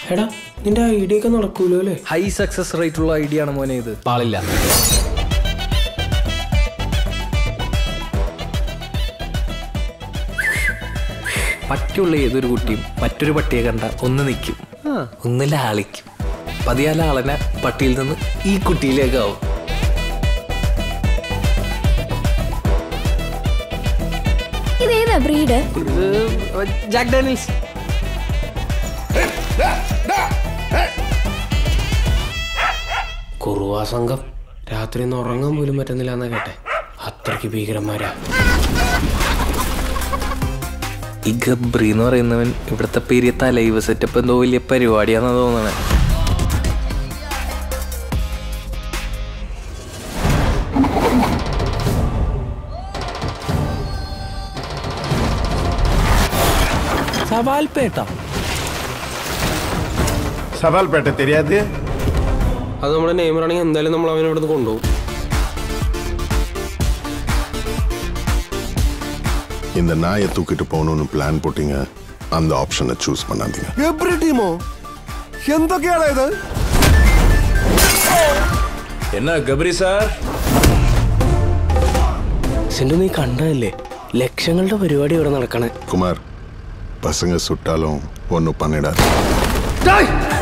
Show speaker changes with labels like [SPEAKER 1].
[SPEAKER 1] എടാ നിന്റെ ഐഡിയ ഒക്കെ നടക്കൂലോ അല്ലേ?
[SPEAKER 2] ഹൈ സക്സസ് റേറ്റ് ഉള്ള ഐഡിയ ആണ് മോനെ ഇത്. പാളില്ല. പട്ടിയുള്ള ഏതൊരു കുട്ടിയും മറ്റൊരു പട്ടിയെ കണ്ട ഒന്ന് നിൽക്കും, ഒന്ന് ലാളിക്കും. പതിയാ ലാളന പട്ടിയിൽ നിന്ന് ഈ കുട്ടിയിലേക്കാവും.
[SPEAKER 3] ഇതേതാ ബ്രീഡ്?
[SPEAKER 2] Jack Daniels.
[SPEAKER 1] കുറുവാ സംഘം രാത്രി ഒന്ന് ഉറങ്ങാൻ പോലും പറ്റുന്നില്ല എന്നാ കേട്ടെ. അത്രയ്ക്ക് ഭീകരന്മാരാ.
[SPEAKER 2] ഈ ഗബ്രി എന്ന് പറയുന്നവൻ ഇവിടുത്തെ പെരിയ ലൈവ് സെറ്റപ്പ് എന്തോ വലിയ പരിപാടിയാണെന്ന് തോന്നണേ.
[SPEAKER 4] സവാൽപേട്ട തെരിയാതെ.
[SPEAKER 1] അത് നമ്മുടെ നെയ്മർ ആണെങ്കിൽ എന്തായാലും നമ്മൾ അവനെ ഇവിടുന്ന് കൊണ്ടുപോകും.
[SPEAKER 4] இந்த நாயை தூக்கிட்டு போகணும்னு பிளான் போட்டீங்க, அந்த ஆப்ஷனை சூஸ் பண்ணாதீங்க.
[SPEAKER 5] എബ്രി ടീമോ എന്തൊക്കെയാണ് ഇത്?
[SPEAKER 6] എന്നാ ഗബ്രി സാർ?
[SPEAKER 1] സിന്ധു നീ കണ്ടതല്ലേ ലക്ഷങ്ങളുടെ പരിപാടി ഇവിടെ നടക്കണേ.
[SPEAKER 4] குமார், பசங்க சுட்டாலும் ஒன்றும் பண்ணிடாது.